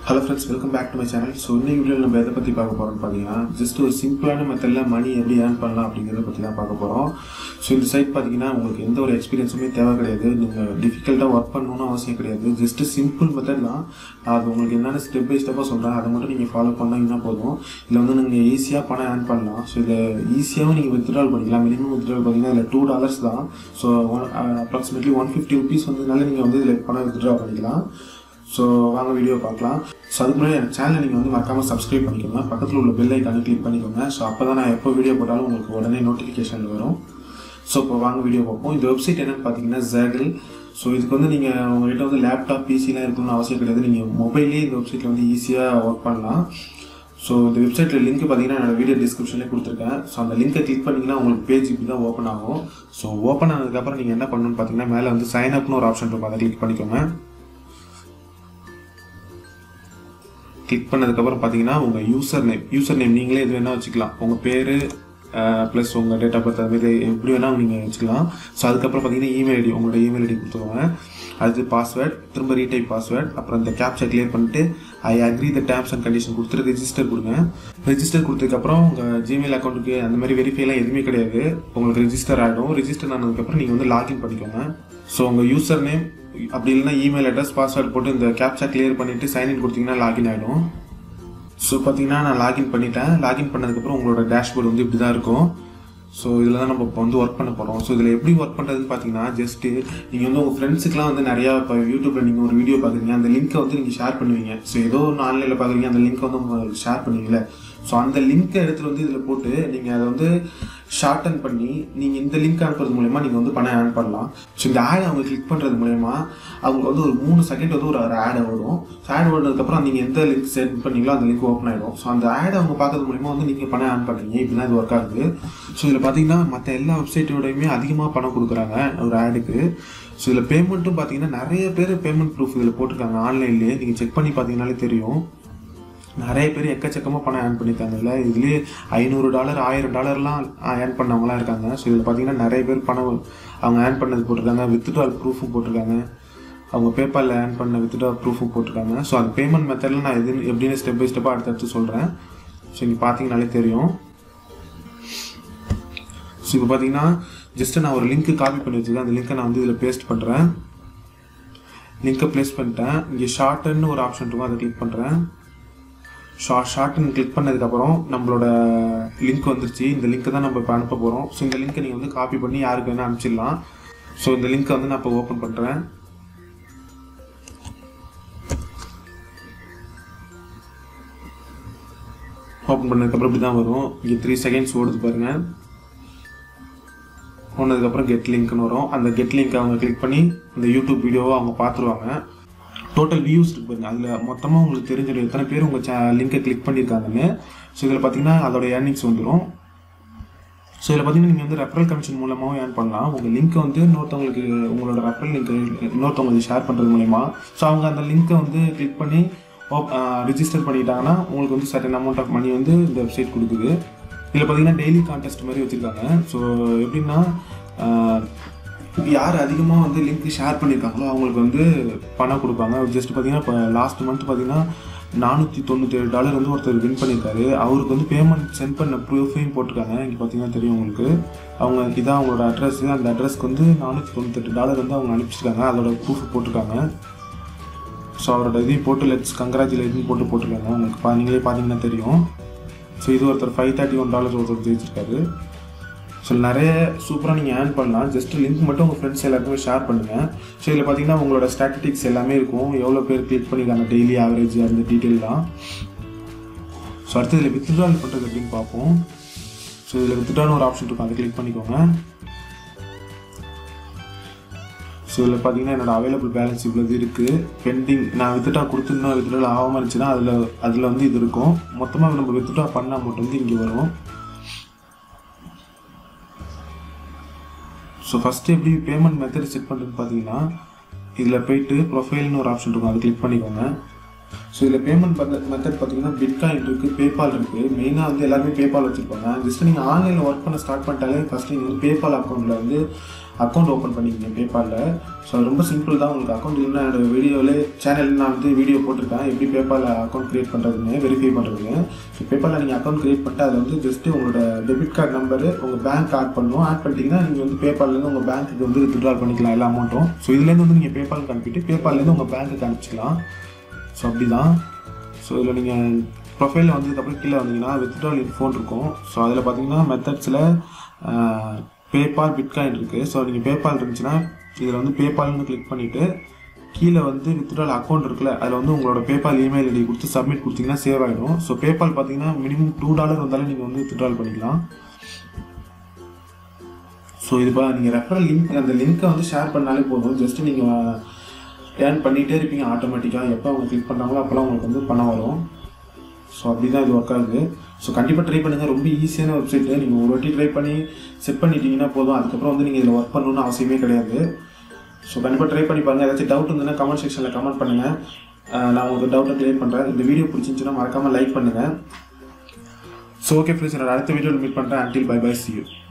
Hello friends, welcome back to my channel. So இன்னைக்கு வீடியோல நம்ம எதை பத்தி பார்க்க போறோம்னு பாத்தீங்கன்னா ஜஸ்ட் ஒரு சிம்பிளான மெத்தட்ல மணி எப்படி earn பண்ணலாம் அப்படிங்கறத பத்தி தான் பார்க்க போறோம். சோ இந்த சைட் பாத்தீங்கன்னா உங்களுக்கு எந்த ஒரு எக்ஸ்பீரியன்ஸுமே தேவை கிடையாது. நீங்க டிஃபிகல்ட்டா வர்க் பண்ணனும்னு அவசியம் கிடையாது. ஜஸ்ட் சிம்பிள் மெத்தட் தான். அது உங்களுக்கு என்னென்ன ஸ்டெப் பை ஸ்டெப்பா சொல்றேன். அதை மட்டும் நீங்க ஃபாலோ பண்ணீங்கன்னா போதும். இதுல வந்து நீங்க ஈஸியா பணம் earn பண்ணலாம். சோ இத ஈஸியாவும் நீங்க withdrawal பண்ணிக்கலாம். மினிமம் withdrawal பாத்தீங்கன்னா இதுல $2 தான். சோ approximately 150 rupees வந்துனால நீங்க வந்து இதுல பணம் withdraw பண்ணிக்கலாம். ஸோ வாங்க வீடியோ பார்க்கலாம். ஸோ அதுக்கு முன்னாடி என் சேனலை நீங்கள் வந்து மறக்காமல் சப்ஸ்கிரைப் பண்ணிக்கோங்க. பக்கத்தில் உள்ள பெல் ஐக்கானை கிளிக் பண்ணிக்கோங்க. ஸோ அப்போ தான் நான் எப்போ வீடியோ போட்டாலும் உங்களுக்கு உடனே நோட்டிஃபிகேஷன் வரும். ஸோ இப்போ வாங்க வீடியோ பார்ப்போம். இந்த வெப்சைட் என்னென்னு பார்த்தீங்கன்னா Zaggle. ஸோ இதுக்கு வந்து நீங்கள் உங்கள்கிட்ட வந்து லேப்டாப் பிசிலாம் இருக்கணும்னு அவசியம் கிடையாது. நீங்கள் மொபைல்லேயே இந்த வெப்சைட்டில் வந்து ஈஸியாக ஒர்க் பண்ணலாம். ஸோ இந்த வெப்சைட்டில் லிங்க் பார்த்தீங்கன்னா என்னோட வீடியோ டிஸ்கிரிப்ஷன்லேயே கொடுத்துருக்கேன். ஸோ அந்த லிங்கை கிளிக் பண்ணிங்கன்னா உங்களுக்கு பேஜ் இப்படி தான் ஓப்பன் ஆகும். ஸோ ஓப்பன் ஆனதுக்கப்புறம் நீங்கள் என்ன பண்ணணும்னு பார்த்தீங்கன்னா மேலே வந்து சைன் அப்னு ஒரு ஆப்ஷன் இருக்கும். அதை கிளிக் பண்ணிக்கோங்க. கிளிக் பண்ணதுக்கப்புறம் பார்த்தீங்கன்னா உங்கள் யூசர் நேம் நீங்களே இது வேணால் வச்சுக்கலாம். உங்கள் பேர் ப்ளஸ் உங்கள் டேட் ஆஃப் பர்த் அதுமாரி எப்படி வேணால் நீங்கள் வச்சுக்கலாம். ஸோ அதுக்கப்புறம் பார்த்தீங்கன்னா இமெயில் ஐடி, உங்களோட இமெயில் ஐடி கொடுத்துருவாங்க. அது பாஸ்வேர்ட், திரும்ப ரீடைப் பாஸ்வேர்ட், அப்புறம் இந்த கேப்சா கிளியர் பண்ணிட்டு I agree the terms and condition கொடுத்துட்டு ரெஜிஸ்டர் கொடுங்க. ரெஜிஸ்டர் கொடுத்ததுக்கப்புறம் உங்கள் ஜிமெயில் அக்கௌண்ட்டுக்கு அந்த மாதிரி வெரிஃபைலாம் எதுவுமே கிடையாது. உங்களுக்கு ரெஜிஸ்டர் ஆகிடும். ரெஜிஸ்டர் ஆனதுக்கப்புறம் நீங்கள் வந்து லாகின் பண்ணிக்கோங்க. ஸோ உங்கள் யூசர் நேம் அப்படி இல்லைன்னா இமெயில் அட்ரஸ் பாஸ்வேர்ட் போட்டு இந்த கேப்சா கிளியர் பண்ணிவிட்டு சைன்இன் கொடுத்தீங்கன்னா லாகின் ஆகிடும். ஸோ பார்த்தீங்கன்னா நான் லாகின் பண்ணிட்டேன். லாகின் பண்ணதுக்கப்புறம் உங்களோட டேஷ்போர்டு வந்து இப்படி தான் இருக்கும். ஸோ இதில் தான் நம்ம இப்போ வந்து ஒர்க் பண்ண போகிறோம். ஸோ இதில் எப்படி ஒர்க் பண்ணுறதுன்னு பார்த்தீங்கன்னா ஜஸ்ட்டு நீங்கள் வந்து உங்கள் ஃப்ரெண்ட்ஸுக்குலாம் வந்து நிறையா இப்போ யூடியூப்பில் நீங்கள் ஒரு வீடியோ பார்க்குறீங்க, அந்த லிங்க்கை வந்து நீங்கள் ஷேர் பண்ணுவீங்க. ஸோ ஏதோ ஒரு ஆன்லைனில் பார்க்குறீங்க, அந்த லிங்க்கை வந்து உங்களுக்கு ஷேர் பண்ணுவீங்களே. ஸோ அந்த லிங்க்கை எடுத்துகிட்டு வந்து இதில் போட்டு நீங்கள் அதை வந்து ஷார்டன் பண்ணி நீங்கள் இந்த லிங்க் அனுப்புறது மூலயமா நீங்கள் வந்து பணம் ஏர்ன் பண்ணலாம். ஸோ இந்த ஆடை அவங்க கிளிக் பண்ணுறது மூலயமா அவங்க வந்து ஒரு 3 செகண்ட் வந்து ஒரு ஆடை வரும். ஸோ ஆட் வந்ததுக்கப்புறம் நீங்கள் எந்த லிங்க் செட் பண்ணீங்களோ அந்த லிங்க் ஓப்பன் ஆகிடும். ஸோ அந்த ஆடை அவங்க பார்க்கறது மூலயமா வந்து நீங்கள் பணம் ஏர்ன் பண்ணுறீங்க. இப்படி தான் இது ஒர்க் ஆகுது. ஸோ இதில் பார்த்தீங்கன்னா மற்ற எல்லா வெப்சைட்டோடையுமே அதிகமாக பணம் கொடுக்குறாங்க ஒரு ஆடுக்கு. ஸோ இதில் பேமெண்ட்டும் பார்த்தீங்கன்னா நிறைய பேர் பேமெண்ட் ப்ரூஃப் இதில் போட்டிருக்காங்க ஆன்லைன்லேயே. நீங்கள் செக் பண்ணி பார்த்தீங்கன்னாலே தெரியும். நிறைய பேர் எக்கச்சக்கமாக பணம் ஏர்ன் பண்ணியிருக்காங்க. இல்லை இதுலேயே $500 $1000லாம் ஏர்ன் பண்ணவங்களாம் இருக்காங்க. ஸோ இதில் பார்த்தீங்கன்னா நிறைய பேர் பணம் அவங்க ஏர்ன் பண்ணது போட்டிருக்காங்க. வித்ட்ரால் ப்ரூஃபும் போட்டிருக்காங்க. அவங்க பேபாலில் ஏர்ன் பண்ண வித்ட்ரால் ப்ரூஃபும் போட்டிருக்காங்க. ஸோ அந்த பேமெண்ட் மெத்தடில் நான் எப்படின்னு ஸ்டெப் பை ஸ்டெப்பாக அடுத்தடுத்து சொல்கிறேன். ஸோ இங்கே பார்த்தீங்கனாலே தெரியும். ஸோ இப்போ பார்த்தீங்கன்னா ஜஸ்ட்டு நான் ஒரு லிங்க்கு காப்பி பண்ணி வச்சுருக்கேன். அந்த லிங்க்கை நான் வந்து இதில் பேஸ்ட் பண்ணுறேன். லிங்க்கை ப்ளேஸ் பண்ணிட்டேன். இங்கே ஷார்ட்டுன்னு ஒரு ஆப்ஷன் இருக்கும், அதை கிளிக் பண்ணுறேன். ஷார்ட்னு கிளிக் பண்ணதுக்கப்புறம் நம்மளோட லிங்க் வந்துருச்சு. இந்த லிங்க்கை தான் நம்ம இப்போ அனுப்ப போகிறோம். ஸோ இந்த லிங்க்கை நீங்கள் வந்து காப்பி பண்ணி யாருக்கு வேணால் அனுப்பிச்சிடலாம். ஸோ இந்த லிங்க்கை வந்து நான் இப்போ ஓப்பன் பண்ணுறேன். ஓப்பன் பண்ணதுக்கப்புறம் இப்படி தான் வரும். இங்கே 3 செகண்ட்ஸ் ஓடுது பாருங்கள். போனதுக்கப்புறம் கெட் லிங்க்னு வரும். அந்த கெட் லிங்க் அவங்க கிளிக் பண்ணி இந்த யூடியூப் வீடியோவை அவங்க பார்த்துருவாங்க. டோட்டல் வியூஸ் இருக்கு பாருங்க. அதில் மொத்தமாக உங்களுக்கு தெரிஞ்சிடும் எத்தனை பேர் உங்கள் லிங்கை கிளிக் பண்ணியிருக்காங்கன்னு. ஸோ இதில் பார்த்தீங்கன்னா அதோட ஏர்னிங்ஸ் வந்துடும். ஸோ இதில் பார்த்தீங்கன்னா நீங்கள் வந்து ரெஃபரல் கமிஷன் மூலமாகவும் ஏர்ன் பண்ணலாம். உங்கள் லிங்க்கை வந்து இன்னொருத்தவங்களுக்கு உங்களோட ரெஃபரல் லிங்க்கு இன்னொருத்தவங்களுக்கு ஷேர் பண்ணுறது மூலமா ஸோ அவங்க அந்த லிங்க்கை வந்து கிளிக் பண்ணி ரிஜிஸ்டர் பண்ணிட்டாங்கன்னா உங்களுக்கு வந்து சர்டன் அமௌண்ட் ஆஃப் மணி வந்து இந்த வெப்சைட் கொடுக்குது. இதில் பார்த்தீங்கன்னா டெய்லி கான்டெஸ்ட் மாதிரி வச்சுருக்காங்க. ஸோ எப்படின்னா யார் அதிகமாக வந்து லிங்க் ஷேர் பண்ணியிருக்காங்களோ அவங்களுக்கு வந்து பணம் கொடுப்பாங்க. ஜஸ்ட் பார்த்தீங்கன்னா இப்போ லாஸ்ட் மந்த் பார்த்தீங்கன்னா $497 வந்து ஒருத்தர் வின் பண்ணியிருக்காரு. அவருக்கு வந்து பேமெண்ட் சென்ட் பண்ண ப்ரூஃபையும் போட்டிருக்காங்க. இங்கே பார்த்தீங்கன்னா தெரியும் உங்களுக்கு. அவங்க இதான் அவங்களோட அட்ரஸ். அந்த அட்ரஸ்க்கு வந்து $498 வந்து அவங்க அனுப்பிச்சிருக்காங்க. அதோட ப்ரூஃப் போட்டிருக்காங்க. ஸோ அவரோட இதையும் போட்டு லெட்ஸ் கங்க்ராச்சுலேஷன் போட்டிருக்காங்க. உங்களுக்கு நீங்களே பார்த்தீங்கன்னா தெரியும். ஸோ இது ஒருத்தர் $531 ஒருத்தர் ஜெயிச்சிருக்காரு. ஸோ நிறைய சூப்பராக நீங்கள் ஏர்ன் பண்ணலாம். ஜஸ்ட் லிங்க் மட்டும் உங்கள் ஃப்ரெண்ட்ஸ் எல்லாருக்குமே ஷேர் பண்ணுங்கள். ஸோ இதில் பார்த்தீங்கன்னா உங்களோட ஸ்டாட்டிஸ்டிக்ஸ் எல்லாமே இருக்கும். எவ்வளோ பேர் கிளிக் பண்ணியிருக்காங்க, டெய்லி ஆவரேஜ், அந்த டீட்டெயில் தான். ஸோ அடுத்து இதில் வித்ட்ரால் பண்ணுறது அப்படின்னு பார்ப்போம். ஸோ இதில் வித்ட்ரால் ஒரு ஆப்ஷன் இருக்கும், அதை கிளிக் பண்ணிக்கோங்க. ஸோ இதில் பார்த்தீங்கன்னா என்னோட அவைலபிள் பேலன்ஸ் இவ்வளோ இருக்குது. பெண்டிங் நான் வித்ட்ரா கொடுத்துருந்தோம், வித்ட்ரால் ஆகாமல் இருந்துச்சுன்னா அதில் வந்து இது இருக்கும். மொத்தமாக நம்ம வித்ட்ரா பண்ண அமௌண்ட் வந்து இங்கே வரும். ஸோ ஃபஸ்ட்டு எப்படி பேமெண்ட் மெத்தட் செட் பண்ணுறதுன்னு பார்த்தீங்கன்னா இதில் போய்ட்டு ப்ரொஃபைல்னு ஒரு ஆப்ஷன் இருக்கும், அதை கிளிக் பண்ணிக்கோங்க. ஸோ இதில் பேமெண்ட் மெத்தட் பார்த்தீங்கன்னா பிட்காயின் இருக்குது, பேபால் இருக்குது. மெயினாக வந்து எல்லாருமே பேபால் வச்சுருப்பாங்க. ஜஸ்ட் நீங்கள் ஆன்லைனில் ஒர்க் பண்ண ஸ்டார்ட் பண்ணிட்டாலே ஃபஸ்ட்டு நீங்கள் வந்து பேபால் அக்கௌண்ட்டில் வந்து அக்கௌண்ட் ஓப்பன் பண்ணிக்கிங்க பேபாலில். ஸோ அது ரொம்ப சிம்பிள் தான். உங்களுக்கு அக்கௌண்ட் இல்லைன்னா என்னோடய வீடியோவில் சேனலில் நான் வந்து வீடியோ போட்டிருக்கேன் எப்படி பேபாலில் அக்கௌண்ட் க்ரியேட் பண்ணுறதுன்னு, வெரிஃபை பண்ணுறதுன்னு. ஸோ பேபாலில் நீங்கள் அக்கௌண்ட் க்ரியேட் பண்ணிட்டு அதில் வந்து ஜஸ்ட்டு உங்களோட டெபிட் கார்டு நம்பரு உங்கள் பேங்க் ஆட் பண்ணணும். ஆட் பண்ணிட்டீங்கன்னா நீங்கள் வந்து பேபால்லேருந்து உங்கள் பேங்க்குக்கு வந்து வித்ட்ரால் பண்ணிக்கலாம் எல்லா அமௌண்ட்டும். ஸோ இதுலேருந்து வந்து நீங்கள் பேபாலுக்கு அனுப்பிட்டு பேபால்லேருந்து உங்கள் பேங்க்குக்கு அனுப்பிச்சிக்கலாம். ஸோ அப்படி தான். ஸோ இதில் நீங்கள் ப்ரொஃபைலில் வந்ததுக்கப்புறம் கீழே வந்தீங்கன்னா வித்ட்ரால் ஃபோன் இருக்கும். ஸோ அதில் பார்த்தீங்கன்னா மெத்தட்ஸில் பேபால், பிட்காயின் இருக்குது. ஸோ நீங்கள் பேபால் இருந்துச்சுன்னா இதில் வந்து பேபால்னு கிளிக் பண்ணிவிட்டு கீழே வந்து வித்ட்ரால் அக்கௌண்ட் இருக்குல்ல, அதில் வந்து உங்களோட பேபால் இமெயில் ஐடி கொடுத்து சப்மிட் கொடுத்தீங்கன்னா சேவ் ஆகிடும். ஸோ பேபால் பார்த்தீங்கன்னா மினிமம் $2 வந்தாலும் நீங்கள் வந்து வித்ட்ரால் பண்ணிக்கலாம். ஸோ இது நீங்கள் ரெஃபரல் லிங்க், அந்த லிங்க்கை வந்து ஷேர் பண்ணாலே போதும். ஜஸ்ட்டு நீங்கள் ஏர்ன் பண்ணிகிட்டே இருப்பீங்க ஆட்டோமேட்டிக்காக. எப்போ அவங்க கிளிக் பண்ணுறாங்களோ அப்போல்லாம் உங்களுக்கு வந்து பணம் வரும். ஸோ அப்படி தான் இது ஒர்க் ஆகுது. ஸோ கண்டிப்பாக ட்ரை பண்ணுங்கள். ரொம்ப ஈஸியான வெப்சைட்டு. நீங்கள் ஒரு வாட்டி ட்ரை பண்ணி செட் பண்ணிட்டீங்கன்னா போதும். அதுக்கப்புறம் வந்து நீங்கள் இதில் ஒர்க் பண்ணணும்னு அவசியமே கிடையாது. ஸோ கண்டிப்பாக ட்ரை பண்ணி பாருங்கள். ஏதாச்சும் டவுட் இருந்ததுன்னா கமெண்ட் செக்ஷனில் கமெண்ட் பண்ணுங்கள். நான் உங்களுக்கு டவுட்டை கிளியர் பண்ணுறேன். இந்த வீடியோ பிடிச்சிருந்துச்சுன்னா மறக்காமல் லைக் பண்ணுங்கள். ஸோ ஓகே ஃப்ரெண்ட்ஸ், நான் அடுத்த வீடியோவில் மீட் பண்ணுறேன். until bye bye, see you.